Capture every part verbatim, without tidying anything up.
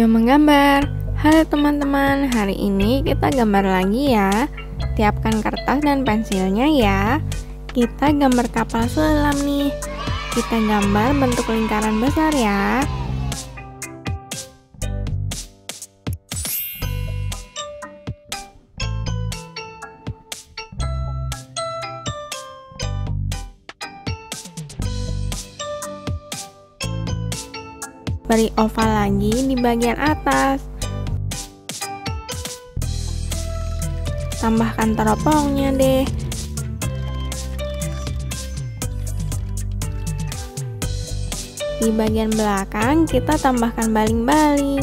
Ayo menggambar. Halo teman-teman, hari ini kita gambar lagi ya. Siapkan kertas dan pensilnya ya. Kita gambar kapal selam nih. Kita gambar bentuk lingkaran besar ya. Beri oval lagi di bagian atas. Tambahkan teropongnya deh. Di bagian belakang kita tambahkan baling-baling.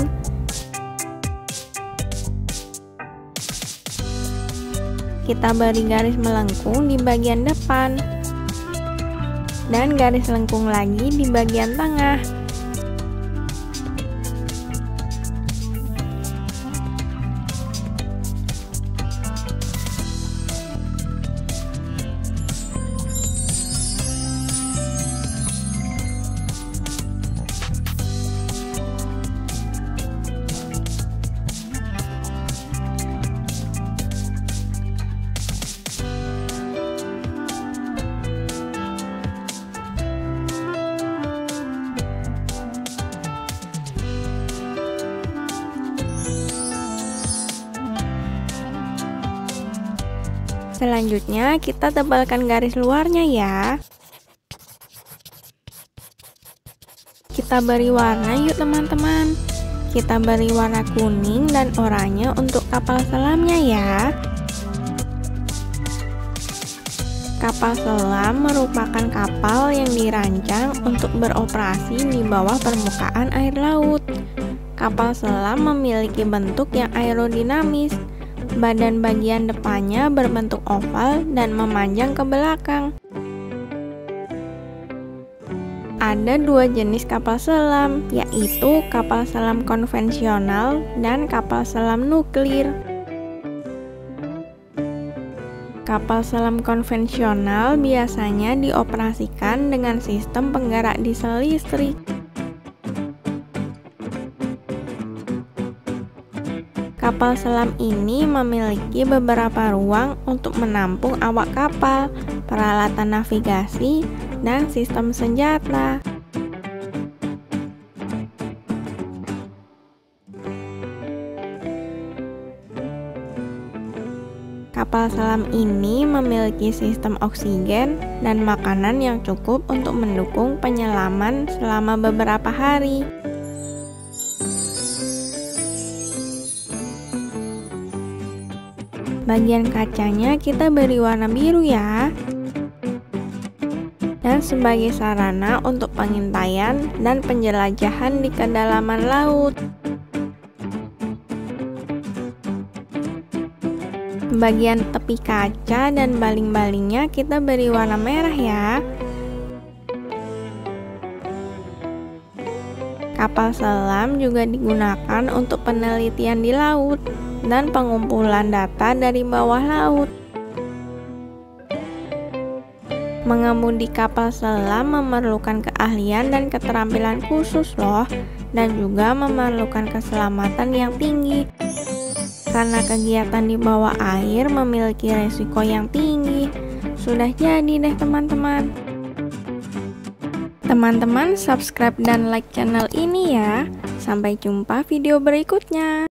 Kita beri garis melengkung di bagian depan. Dan garis lengkung lagi di bagian tengah. Selanjutnya kita tebalkan garis luarnya ya. Kita beri warna yuk teman-teman. Kita beri warna kuning dan oranye untuk kapal selamnya ya. Kapal selam merupakan kapal yang dirancang untuk beroperasi di bawah permukaan air laut. Kapal selam memiliki bentuk yang aerodinamis. Badan bagian depannya berbentuk oval dan memanjang ke belakang. Ada dua jenis kapal selam, yaitu kapal selam konvensional dan kapal selam nuklir. Kapal selam konvensional biasanya dioperasikan dengan sistem penggerak diesel listrik. Kapal selam ini memiliki beberapa ruang untuk menampung awak kapal, peralatan navigasi, dan sistem senjata. Kapal selam ini memiliki sistem oksigen dan makanan yang cukup untuk mendukung penyelaman selama beberapa hari. Bagian kacanya kita beri warna biru ya. Dan sebagai sarana untuk pengintaian dan penjelajahan di kedalaman laut. Bagian tepi kaca dan baling-balingnya kita beri warna merah ya. Kapal selam juga digunakan untuk penelitian di laut dan pengumpulan data dari bawah laut. Mengemudi kapal selam memerlukan keahlian dan keterampilan khusus loh, dan juga memerlukan keselamatan yang tinggi. Karena kegiatan di bawah air memiliki resiko yang tinggi. Sudah jadi deh teman-teman. Teman-teman subscribe dan like channel ini ya. Sampai jumpa video berikutnya.